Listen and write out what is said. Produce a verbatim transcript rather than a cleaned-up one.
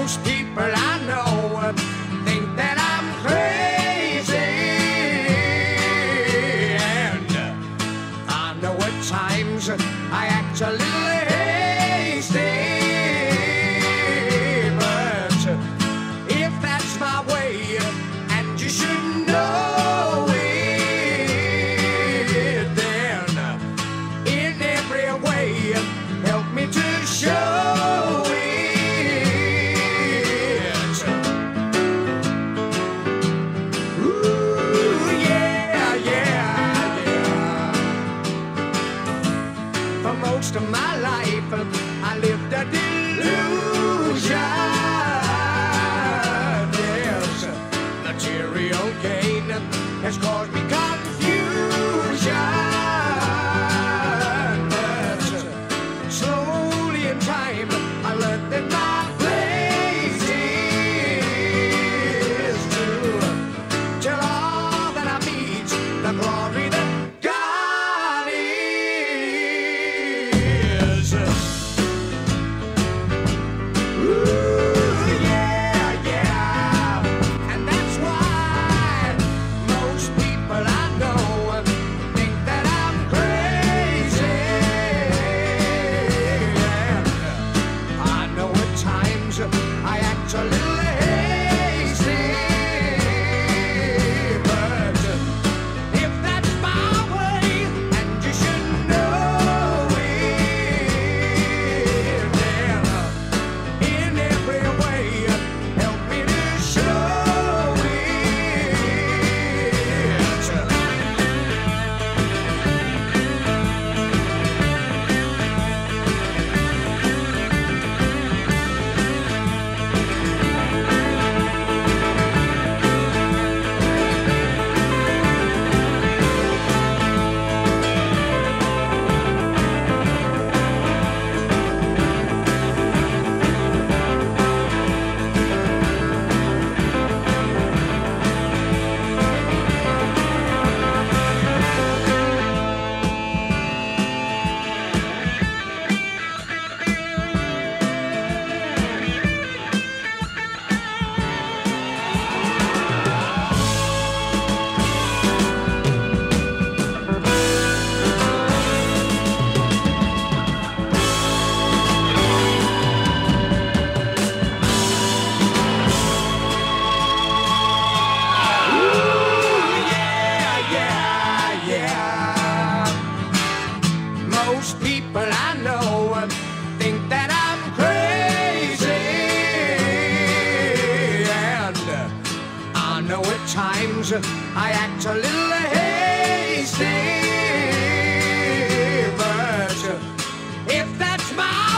most people I know think that I'm crazy, and I know at times I act a little hasty, but if that's my way, and you should know it, then in every way help me to show it. Ooh, yeah, yeah, yeah. For most of my life, I lived a delusion. Yes, material gain has caused me confusion. But slowly in time, I learned that my place is to tell all that I meet the glory that God is. Ooh, yeah, yeah. And that's why most people I know think that I'm crazy. And I know at times I act a little hasty, but if that's my way, and you should know it, then in every way help me to show it. Most people I know think that I'm crazy, and I know at times I act a little hasty, but if that's my